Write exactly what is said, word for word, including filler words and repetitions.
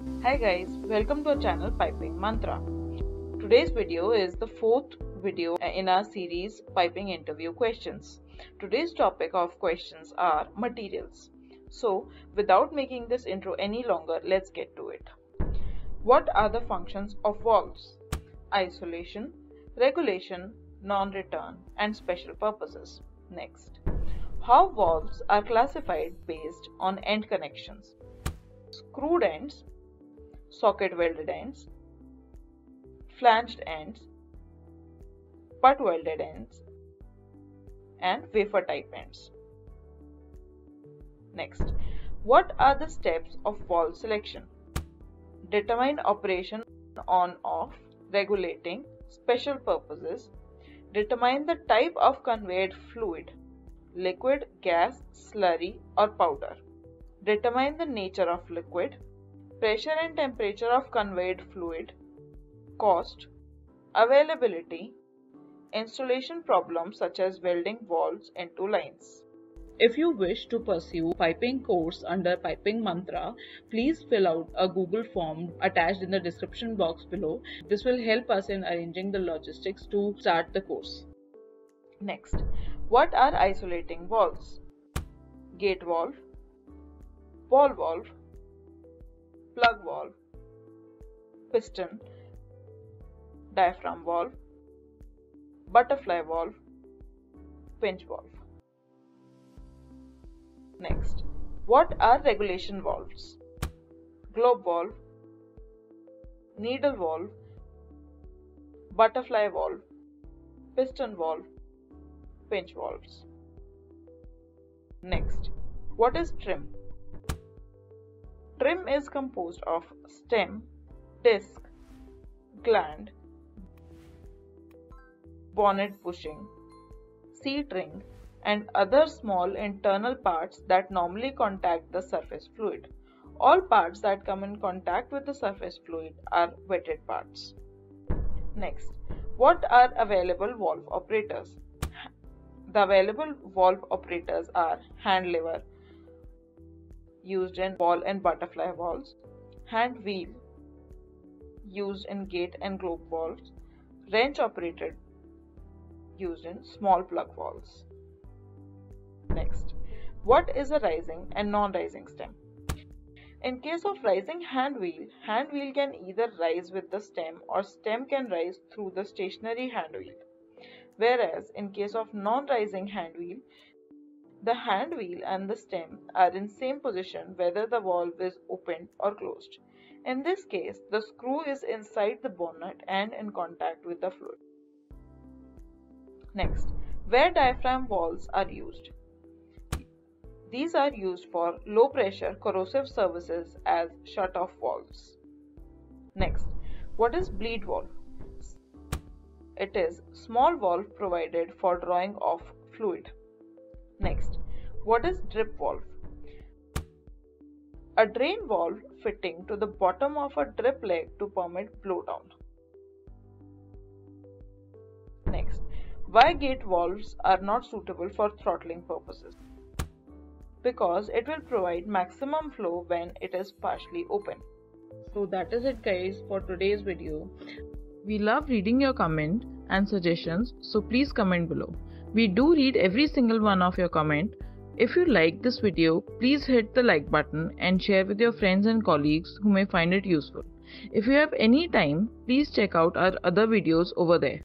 Hi guys, welcome to our channel Piping Mantra. Today's video is the fourth video in our series Piping Interview Questions. Today's topic of questions are materials. So without making this intro any longer, let's get to it. What are the functions of valves? Isolation, regulation, non-return, and special purposes. Next, how valves are classified based on end connections. Screwed ends, socket welded ends, flanged ends, butt welded ends, and wafer type ends. Next, what are the steps of valve selection? Determine operation on off, regulating, special purposes. Determine the type of conveyed fluid, liquid, gas, slurry, or powder. Determine the nature of liquid, pressure and temperature of conveyed fluid, cost, availability, installation problems such as welding valves into lines. If you wish to pursue piping course under Piping Mantra, please fill out a Google form attached in the description box below. This will help us in arranging the logistics to start the course. Next, what are isolating valves? Gate valve, ball valve, plug valve, piston, diaphragm valve, butterfly valve, pinch valve. Next, what are regulation valves? Globe valve, needle valve, butterfly valve, piston valve, pinch valves. Next, what is trim? Trim is composed of stem, disc, gland, bonnet bushing, seat ring, and other small internal parts that normally contact the surface fluid. All parts that come in contact with the surface fluid are wetted parts. Next, what are available valve operators? The available valve operators are hand lever, used in ball and butterfly valves, hand wheel, used in gate and globe valves, wrench operated, used in small plug valves. Next, what is a rising and non-rising stem? In case of rising hand wheel, hand wheel can either rise with the stem or stem can rise through the stationary hand wheel. Whereas in case of non-rising hand wheel, the hand wheel and the stem are in same position whether the valve is opened or closed. In this case, the screw is inside the bonnet and in contact with the fluid. Next, where diaphragm valves are used? These are used for low pressure corrosive services as shut-off valves. Next, what is bleed valve? It is small valve provided for drawing off fluid. Next, what is drip valve? A drain valve fitting to the bottom of a drip leg to permit blowdown. Next, why gate valves are not suitable for throttling purposes? Because it will provide maximum flow when it is partially open. So that is it guys for today's video. We love reading your comment and suggestions, so please comment below. We do read every single one of your comment. If you like this video, please hit the like button and share with your friends and colleagues who may find it useful. If you have any time, please check out our other videos over there.